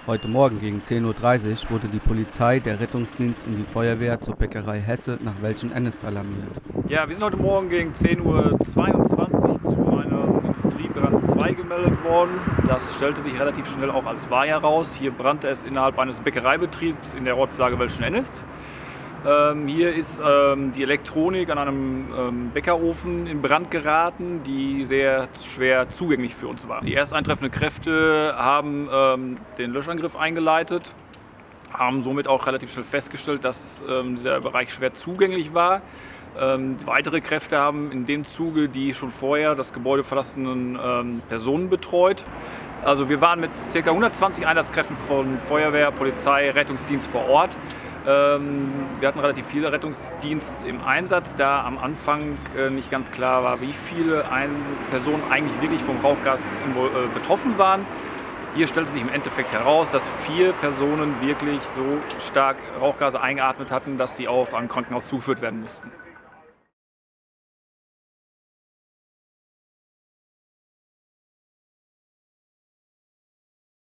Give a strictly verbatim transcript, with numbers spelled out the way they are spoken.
Heute Morgen gegen zehn Uhr dreißig wurde die Polizei, der Rettungsdienst und die Feuerwehr zur Bäckerei Hesse nach Welschen-Ennest alarmiert. Ja, wir sind heute Morgen gegen zehn Uhr zweiundzwanzig zu einem Industriebrand zwei gemeldet worden. Das stellte sich relativ schnell auch als wahr heraus. Hier brannte es innerhalb eines Bäckereibetriebs in der Ortslage Welschen-Ennest. Ähm, hier ist ähm, die Elektronik an einem ähm, Bäckerofen in Brand geraten, die sehr schwer zugänglich für uns war. Die erst eintreffenden Kräfte haben ähm, den Löschangriff eingeleitet, haben somit auch relativ schnell festgestellt, dass ähm, dieser Bereich schwer zugänglich war. Ähm, weitere Kräfte haben in dem Zuge die schon vorher das Gebäude verlassenen ähm, Personen betreut. Also wir waren mit ca. hundertzwanzig Einsatzkräften von Feuerwehr, Polizei, Rettungsdienst vor Ort. Ähm, wir hatten relativ viele Rettungsdienst im Einsatz, da am Anfang äh, nicht ganz klar war, wie viele Ein Personen eigentlich wirklich vom Rauchgas äh, betroffen waren. Hier stellte sich im Endeffekt heraus, dass vier Personen wirklich so stark Rauchgase eingeatmet hatten, dass sie auch an Krankenhaus zugeführt werden mussten.